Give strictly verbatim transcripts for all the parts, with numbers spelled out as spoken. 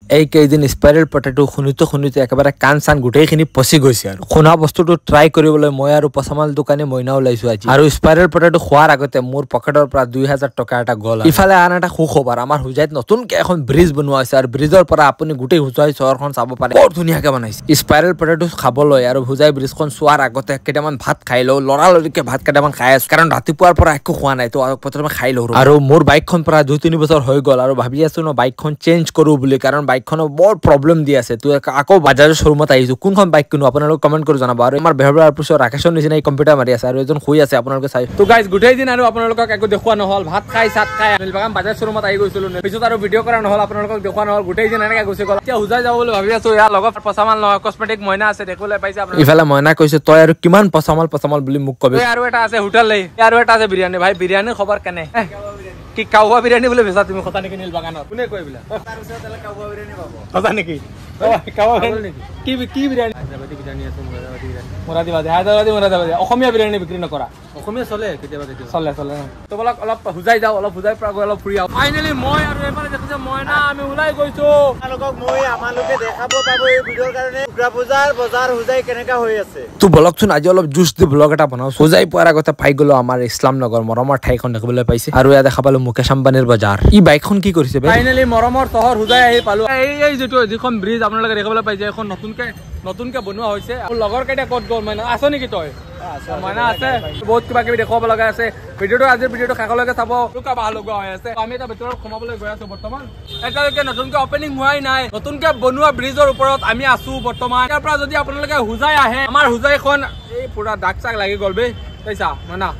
এই কেইদিন spiral potato শুনিতে শুনিতে একেবাৰে কাণ চান গোটেইখিনি পচি গৈছে আৰু শুনা বস্তুটো ট্ৰাই কৰিবলৈ মই আৰু পচামাল দোকানে মইনা ওলাইছো আজি আৰু স্পাইৰেল পটেটো খোৱাৰ আগতে মোৰ পকেটৰ পৰা দুই হাজাৰ টকা এটা গ'ল। ইফালে আন এটা সুখবৰ, আমাৰ হুজাইত নতুনকে এখন ব্ৰিজ বনোৱা হৈছে আৰু ব্ৰিজৰ পৰা আপুনি গোটেই হুজাই চহৰখন চাব পাৰে। বৰ ধুনীয়াকে বনাইছে। স্পাইৰেল পটেটো খাবলৈ আৰু হুজাই ব্ৰিজখন চোৱাৰ আগতে কেইটামান ভাত খাই লওঁ। লৰালৰিকে ভাত কেইটামান খাই আছো কাৰণ ৰাতিপুৱাৰ পৰা একো খোৱা নাই, তো প্ৰথমে খাই লওঁ। আৰু মোৰ বাইকখন প্ৰায় দুই তিনি বছৰ হৈ গ'ল আৰু ভাবি আছো ন বাইকখন চেঞ্জ কৰো বুলি, কাৰণ বাইকখনৰ বৰ প্ৰব্লেম দি আছে। তো আকৌ বাজাজৰ শ্বৰুমত আহিছো, কোনখন বাইক কিনো আপোনালোকে কমেণ্ট কৰি জনাব। আৰু আমাৰ বেহবাৰ পিছত ৰাকেশৰ নিচিনা কম্পিউটাৰ মাৰি আছে আৰু এজন শুই আছে, আপোনালোকে চাই। তো গাইজ গোটেই দিন আৰু আপোনালোকক একো দেখুওৱা নহল, ভাত খাই চাত খাই নীলবাগান বাজাজ শ্বৰুমত আহি গৈছিলো, পিছত আৰু ভিডিঅ' কৰা নহল, আপোনালোকক দেখুওৱা নহল। গোটেই দিন এনেকে গুচি গ'ল। এতিয়া হুজাই যাব বুলি ভাবি আছো। ইয়াৰ লগত পচামাল নহয় কচমেটিক মইনা আছে, দেখিবলৈ পাইছে আপোনালোকে। ইফালে মইনা কৈছে তই আৰু কিমান পচামাল পচামাল বুলি মোক কবি। আৰু এটা আছে হোটেল, আৰু এটা আছে বিৰিয়ানী। ভাই বিৰিয়ানীৰ খবৰ কেনে? কি কাউবা বিৰিয়ানী বুলি ভেচা তুমি কথা নেকি নীলবাগানত? কোনে কয় বোলে কথা নেকি? কি কি বিৰিয়ানী? হায়দৰাবাদী বিৰিয়ানী আছে, মুৰাদাবাদী হায়দৰাবাদী মুৰাদাবাদী। অসমীয়া বিৰিয়ানী বিক্ৰী নকৰা? অসমীয়া চলে, কেতিয়াবা কেতিয়াবা চলে চলে। তো বলক অলপ হুজাই যাওঁ, অলপ হুজাই পৰা গৈ অলপ ফুৰি আহোঁ। ফাইনেলি মই আৰু এইফালে দেখিছে মইনা আমি ওলাই গৈছো। আপোনালোকক মই আমালোকে দেখাব পাব এই ভিডিঅ'ৰ কাৰণে উগ্ৰা পূজাৰ বজাৰ হুজাই কেনেকা হৈ আছে। তো বলকচোন আজি অলপ জুচ দি ব্লগ এটা বনাও। হুজাই পোৱাৰ আগতে পাই গলো আমাৰ ইছলাম নগৰ মৰমৰ ঠাইখন দেখিবলৈ পাইছে আৰু ইয়াত দেখা পালো মুকেশ আম্বানীৰ বজাৰ। ই বাইকখন কি কৰিছে? ফাইনেলি মৰমৰ চহৰ হুজাই আহি পালো। এই এই যিটো যিখন ব্ৰিজ আপোনালোকে দেখিবলৈ পাইছে, এখন নতুনকে নতুনকে বনোৱা হৈছে। লগৰ কেইটা ক'ত গ'ল? মইনা আছে নেকি? তই মইনা আছে, বহুত কিবা কিবি দেখুৱাব লগা আছে। ভিডিঅ'টো আজিৰ ভিডিঅ'টো শেষলৈকে চাব। ভাল লগা হৈ আছে। আমি এটা ভিতৰত সোমাবলৈ গৈ আছো। বৰ্তমান এতিয়ালৈকে নতুনকে অপেনিং হোৱাই নাই, নতুনকে বনোৱা ব্ৰিজৰ ওপৰত আমি আছো বৰ্তমান। ইয়াৰ পৰা যদি আপোনালোকে হুজাই আহে, আমাৰ হুজাইখন এই পুৰা দাগ চাগ লাগি গ'ল বে, পাইছা মইনা?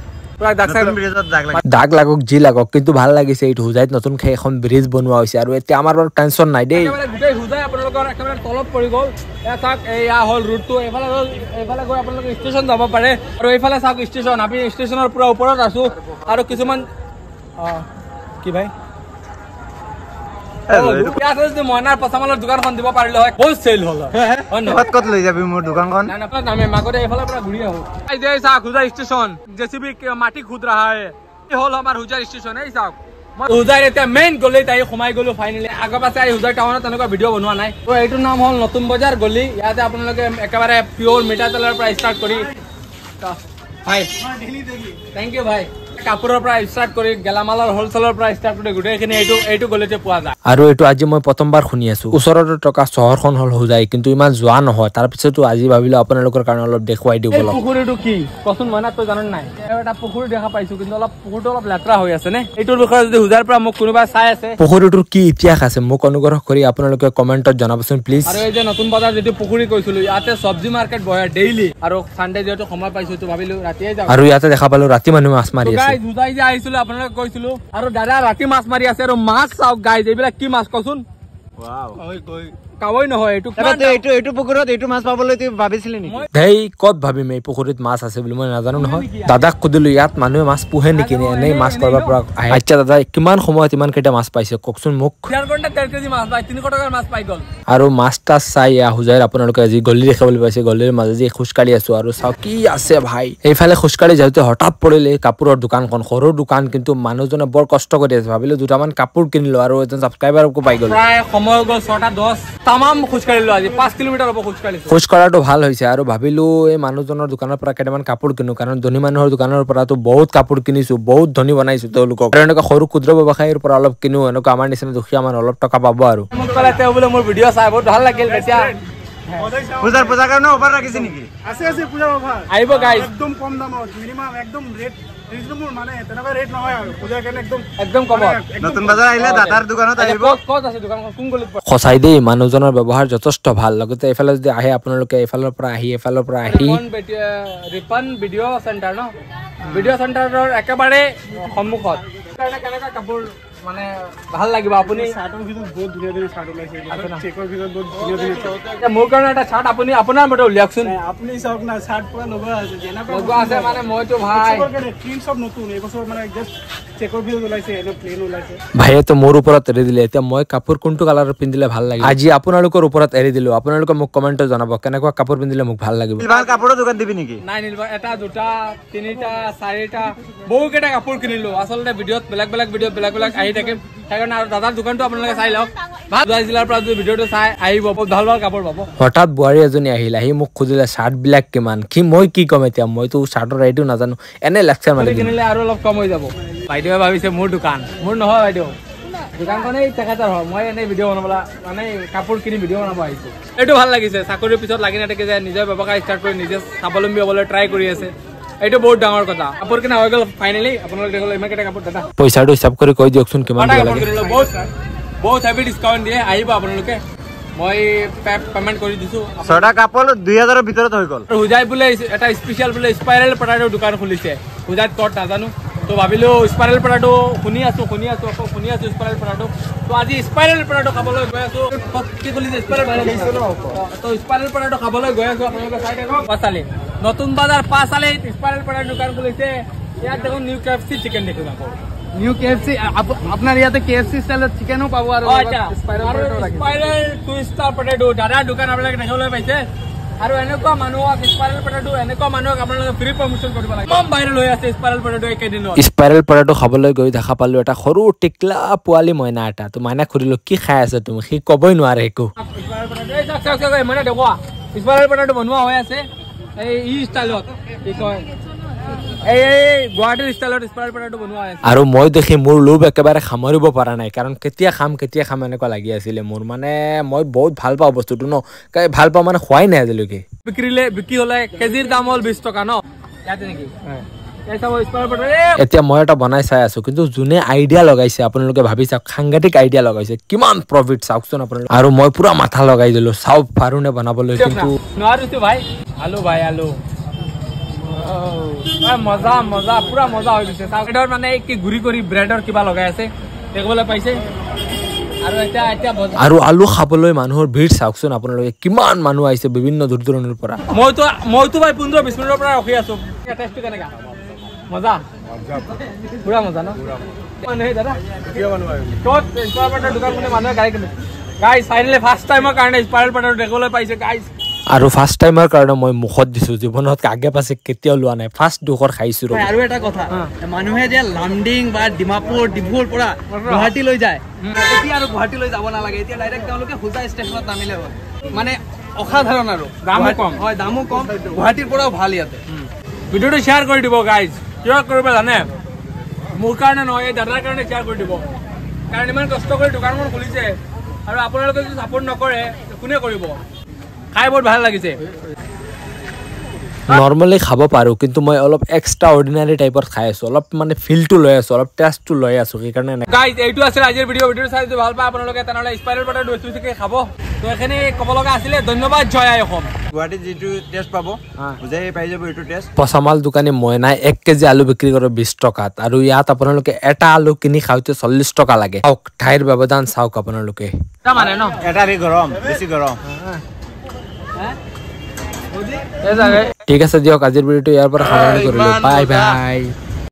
দাগ লাগক যি লাগক, কিন্তু ভাল লাগিছে। এইটো হুজাইত নতুনকে এখন ব্ৰিজ বনোৱা হৈছে আৰু এতিয়া আমাৰ বাৰু টেনচন নাই দেই। গোটেই হুজাই আপোনালোকৰ একেবাৰে তলত পৰি গ'ল। এয়া চাওক, এয়া হ'ল ৰুটটো। এইফালে এইফালে গৈ আপোনালোকে ষ্টেচন যাব পাৰে আৰু এইফালে চাওক ষ্টেচন। আমি ষ্টেচনৰ পুৰা ওপৰত আছো আৰু কিছুমান কি ভাই মইনাৰ পচামালৰ দোকানখন দিব পাৰিলে হয়, বহুত চেল হ'ল হয়। ক'ত লৈ যাবি মোৰ দোকানখন? আমি মাগতে এইফালৰ পৰা ঘূৰি আহো। এই চাওক হুজাই ষ্টেচন, জেচিবি মাটি খুদ ৰহা হে। এই হ'ল আমাৰ হুজাই ষ্টেচন। এই চাওক মই হুজাইৰ এতিয়া মেইন গলিত আহি সোমাই গলো ফাইনেলি। আগৰ পাছে আহি হুজাই টাউনত তেনেকুৱা ভিডিঅ' বনোৱা নাই। তো এইটোৰ নাম হ'ল নতুন বজাৰ গলি। ইয়াতে আপোনালোকে একেবাৰে পিয়ৰ মিঠা তেলৰ পৰা ষ্টাৰ্ট কৰি ভাই থেংক ইউ ভাই, কাপোৰৰ পৰা ষ্টাৰ্ট কৰি গেলামালৰ হোলচেলৰ পৰা ষ্টাৰ্ট কৰি গোটেইখিনি এইটো এইটো গলিতে পোৱা যায়। আৰু এইটো আজি মই প্ৰথমবাৰ শুনি আছো। ওচৰতে থকা চহৰখন হ'ল হুজাই, কিন্তু ইমান যোৱা নহয়। তাৰ পিছতো আজি ভাবিলো আপোনালোকৰ কাৰণে অলপ দেখুৱাই দিওঁ। পুখুৰীটো কি কচোন মইনা, তই জান নাই? এটা পুখুৰী দেখা পাইছো, কিন্তু অলপ পুখুৰীটো অলপ লেতেৰা হৈ আছে নে? এইটোৰ বিষয়ে যদি হুজাইৰ পৰা মোক কোনোবা চাই আছে, পুখুৰীটোৰ কি ইতিহাস আছে মোক অনুগ্ৰহ কৰি আপোনালোকে কমেণ্টত জনাবচোন প্লিজ। আৰু এই যে নতুন বজাৰ যিটো পুখুৰী কৈছিলো, ইয়াতে চব্জি মাৰ্কেট বহে ডেইলি, আৰু চানডে যিহেতু সময় পাইছো তো ভাবিলো ৰাতিয়ে যাওঁ। আৰু ইয়াতে দেখা পালো ৰাতি মানুহ মাছ মাৰি আছে। হুজাই যে আহিছিলো আপোনালোকে কৈছিলো, আৰু দাদা ৰাতি মাছ মাৰি আছে। আৰু মাছ চাওক গাইজ, এইবিলাক কি মাছ কচোন? কাৱৈ নহয়, এইটো এইটো এইটো পুখুৰীত এইটো মাছ পাবলৈ ভাবিছিলি নেকি? ধেই ক'ত ভাবিম, এই পুখুৰীত মাছ আছে বুলি মই নাজানো নহয়। দাদাক সুধিলো ইয়াত মানুহে মাছ পোহে নেকি, এনেই মাছ কৰিব পৰা আহে? আচ্ছা দাদা, কিমান সময়ত ইমান কেইটা মাছ পাইছে কওকচোন মোক। আৰু মাছ তাছ চাই হুজাইৰ আপোনালোকে আজি গলি দেখিবলৈ পাইছে। গলিৰ মাজেদি খোজকাঢ়ি আছো আৰু চাওক কি আছে ভাই। এইফালে খোজকাঢ়ি যাওঁতে হঠাৎ পৰিলে কাপোৰৰ দোকানখন, সৰু দোকান, কিন্তু মানুহজনে বৰ কষ্ট কৰি আছে। ভাবিলো দুটামান কাপোৰ কিনিলো আৰু এজন ছাবস্ক্ৰাইবাৰকো পাই গ'লো। প্ৰায় সময় গ'ল ছটা দহ, তামাম খোজকাঢ়িলো আজি, পাঁচ কিলোমিটাৰ হ'ব খোজকাঢ়িছো। খোজ কঢ়াটো ভাল হৈছে আৰু ভাবিলো এই মানুহজনৰ দোকানৰ পৰা কেইটামান কাপোৰ কিনো, কাৰণ ধনী মানুহৰ দোকানৰ পৰাতো বহুত কাপোৰ কিনিছো, বহুত ধনী বনাইছো তেওঁলোকক। আৰু এনেকুৱা সৰু ক্ষুদ্ৰ ব্যৱসায়ীৰ পৰা অলপ কিনো, এনেকুৱা আমাৰ নিচিনা দুখীয়া মানুহ অলপ টকা পাব। আৰু মোক ক'লে তেওঁ বোলে মোৰ ভিডিঅ' চাই বহুত ভাল লাগিল। এতিয়া পূজাৰ পূজাৰ কাৰণে অফাৰ ৰাখিছে নেকি? আছে আছে পূজাৰ অফাৰ আহিব গাইজ, একদম কম দামত, মিনিমাম একদম ৰেট ৰিজনেবল, মানে তেনেকুৱা ৰেট নহয় আৰু পূজাৰ কাৰণে একদম একদম কম। নতুন বজাৰ আহিলে দাদাৰ দোকানত আহিব। ক'ত আছে দোকানখন, কোন গলিত? সঁচাই দেই মানুহজনৰ ব্যৱহাৰ যথেষ্ট ভাল। লগতে এইফালে যদি আহে আপোনালোকে এইফালৰ পৰা আহি এইফালৰ পৰা আহি ৰিপন ভিডিঅ' চেণ্টাৰ ন, ভিডিঅ' চেণ্টাৰৰ একেবাৰে সন্মুখত। কেনেকুৱা কাপোৰ মানে ভাল লাগিব? আপুনি মোৰ কাৰণে এটা চাৰ্ট আপুনি আপোনাৰ মতে উলিয়াওকচোন। আপুনি চাওক না, চাৰ্ট পুৰা লগোৱা আছে, লগোৱা আছে মানে মইতো ভাই চব নতুন এইবছৰ মানে জাষ্ট চেকৰ ভিতৰত ওলাইছে, এনে প্লেন ওলাইছে। ভাইয়েতো মোৰ ওপৰত এৰি দিলে, এতিয়া মই কাপোৰ কোনটো কালাৰৰ পিন্ধিলে ভাল লাগে আজি আপোনালোকৰ ওপৰত এৰি দিলো। আপোনালোকে মোক কমেণ্টত জনাব কেনেকুৱা কাপোৰ পিন্ধিলে মোক ভাল লাগিব। কাপোৰৰ দোকান দিবি নেকি? নাই নিলবা, এটা দুটা তিনিটা চাৰিটা বহু কেইটা কাপোৰ কিনিলো। আচলতে ভিডিঅ'ত বেলেগ বেলেগ ভিডিঅ'ত বেলেগ বেলেগ আহি আহি থাকিম সেইকাৰণে আৰু দাদাৰ দোকানটো আপোনালোকে চাই লওক ভাল জিলাৰ পৰা যদি ভিডিঅ'টো চাই আহিব ভাল ভাল কাপোৰ পাব হঠাৎ বোৱাৰী এজনী আহিল আহি মোক খুজিলে চাৰ্ট বিলাক কিমান কি মই কি কম এতিয়া মইতো চাৰ্টৰ ৰেটটো নাজানো এনে লেকচাৰ মাৰি কিনিলে আৰু অলপ কম হৈ যাব বাইদেৱে ভাবিছে মোৰ দোকান মোৰ নহয় বাইদেউ দোকানখন এই তেখেতৰ হয় মই এনেই ভিডিঅ' বনাবলৈ মানে কাপোৰ কিনি ভিডিঅ' বনাব আহিছো এইটো ভাল লাগিছে চাকৰিৰ পিছত লাগি নাথাকে যে নিজৰ ব্যৱসায় ষ্টাৰ্ট কৰি নিজে স্বাৱলম্বী হ'বলৈ ট্ৰাই কৰি আছে এইটো বহুত ডাঙৰ কথা কাপোৰ কিনা হৈ গ'ল ফাইনেলি আপোনালোকে দেখিলে ইমান কেইটা কাপোৰ দাদা পইচাটো হিচাপ কৰি কৈ দিয়কচোন কিমান দিব লাগে বহুত বহুত হেভি ডিছকাউণ্ট দিয়ে আহিব আপোনালোকে মই পেমেণ্ট কৰি দিছোঁ ছটা কাপোৰ দুই হাজাৰৰ ভিতৰত হৈ গ'ল হুজাইত বোলে এটা স্পেচিয়েল বোলে স্পাইৰেল পটাটোৰ দোকান খুলিছে হুজাইত ক'ত নাজানো তো ভাবিলোঁ স্পাইৰেল পটাটো শুনি আছোঁ শুনি আছোঁ আকৌ শুনি আছোঁ স্পাইৰেল পটাটো তো আজি স্পাইৰেল পটাটো খাবলৈ গৈ আছোঁ কি খুলিছে স্পাইৰেল তো স্পাইৰেল পটাটো খাবলৈ গৈ আছোঁ আপোনালোকে চাই থাকক পাঁচালি নতুন বাজাৰ পাঁচালিত স্পাইৰেল পটাৰ দোকান খুলিছে ইয়াত দেখোন new K F C chicken দেখোন আকৌ নিউ কে এফ চি আপোনাৰ ইয়াতে কে এফ চি ষ্টাইলত চিকেনো পাব আৰু স্পাইৰেল টু ষ্টাৰ পটেটো দাদাৰ দোকান আপোনালোকে দেখিবলৈ পাইছে আৰু এনেকুৱা মানুহক স্পাইৰেল পটেটো এনেকুৱা মানুহক আপোনালোকে ফ্ৰী প্ৰমোশ্যন কৰিব লাগে কম ভাইৰেল হৈ আছে স্পাইৰেল পটেটো একেদিনত স্পাইৰেল পটেটো খাবলৈ গৈ দেখা পালো এটা সৰু টিকলা পোৱালি মইনা এটা তো মাইনা সুধিলো কি খাই আছে তুমি সি ক'বই নোৱাৰে একো মানে দেখুৱা স্পাইৰেল পটেটো বনোৱা হৈ আছে এই ই ষ্টাইলত কি কয় আৰু মই দেখি মোৰ লোভ একেবাৰে সামৰিব পৰা নাই কাৰণ কেতিয়া খাম কেতিয়া খাম এনেকুৱা লাগি আছিলে মোৰ মানে মই বহুত ভাল পাওঁ বস্তুটো ন ভাল পাওঁ মানে খোৱাই নাই আজিলৈকে বিক্ৰীলে বিক্ৰী হলে কেজিৰ দাম হ'ল বিশ টকা ন ইয়াতে নেকি এতিয়া মই এটা বনাই চাই আছো কিন্তু যোনে আইডিয়া লগাইছে আপোনালোকে ভাবি চাওক সাংঘাতিক আইডিয়া লগাইছে কিমান প্ৰফিট চাওকচোন আপোনালোকে আৰু মই পুৰা মাথা লগাই দিলো চাওক পাৰোনে বনাবলৈ কিন্তু নোৱাৰিছো ভাই আলু ভাই আলু মজা মজা পুৰা মজা হৈ গৈছে চাউলৰ মানে কি গুৰি কৰি ব্ৰেডৰ কিবা লগাই আছে দেখিবলৈ পাইছে আৰু এতিয়া এতিয়া আৰু আলু খাবলৈ মানুহৰ ভিৰ চাওকচোন আপোনালোকে কিমান মানুহ আহিছে বিভিন্ন দূৰ দূৰণিৰ পৰা মইতো মইতো ভাই পোন্ধৰ বিশ মিনিটৰ পৰা ৰখি আছো টেষ্টটো কেনেকা মজা পুৰা মজা ন মানুহে দাদা কিয় বনোৱা ক'ত স্পাইৰেল পটেটোৰ দোকান মানে মানুহে গাড়ী কিনে গাইজ ফাইনেলি ফাৰ্ষ্ট টাইমৰ কাৰণে স্পাইৰেল পটেটো দেখিবলৈ পাইছে গাইজ আৰু ফাৰ্ষ্ট টাইমৰ কাৰণে মই মুখত দিছো জীৱনত আগে পাছে কেতিয়াও লোৱা নাই ফাৰ্ষ্ট দুখৰ খাইছো আৰু এটা কথা মানুহে যে লামডিং বা ডিমাপুৰ ডিব্ৰুগড়ৰ পৰা গুৱাহাটী লৈ যায় এতিয়া আৰু গুৱাহাটী লৈ যাব নালাগে এতিয়া ডাইৰেক্ট তেওঁলোকে হুজাই ষ্টেচনত নামিলে হ'ল মানে অসাধাৰণ আৰু দামো কম হয় দামো কম গুৱাহাটীৰ পৰাও ভাল ইয়াতে ভিডিঅ'টো শ্বেয়াৰ কৰি দিব গাইজ কিয় কৰিব জানে মোৰ কাৰণে নহয় এই দাদাৰ কাৰণে শ্বেয়াৰ কৰি দিব কাৰণ ইমান কষ্ট কৰি দোকানখন খুলিছে আৰু আপোনালোকে যদি ছাপোৰ্ট নকৰে কোনে কৰিব খাই বহুত ভাল লাগিছে নৰ্মেলি খাব পাৰো কিন্তু মই অলপ এক্সট্ৰা অৰ্ডিনাৰী টাইপৰ খাই আছো অলপ মানে ফিলটো লৈ আছো অলপ টেষ্টটো লৈ আছো সেইকাৰণে গাইজ এইটো আছিল আজিৰ ভিডিঅ' ভিডিঅ'টো চাই যদি ভাল পায় আপোনালোকে তেনেহ'লে স্পাইৰেল পটেটো বেছিকৈ খাব তো এইখিনি ক'ব লগা আছিলে ধন্যবাদ জয় আই অসম গুৱাহাটীত যিটো টেষ্ট পাব বুজাই পাই যাব এইটো টেষ্ট পচামাল দোকানী মইনাই এক কেজি আলু বিক্ৰী কৰে বিশ টকাত আৰু ইয়াত আপোনালোকে এটা আলু কিনি খাওঁতে চল্লিছ টকা লাগে চাওক ঠাইৰ ব্যৱধান চাওক আপোনালোকে মানে ন এটা গৰম বেছি গৰম ঠিক আছে দিয়ক আজিৰ ভিডিঅ'টো ইয়াৰ পৰা সামৰণি কৰিলো বাই বাই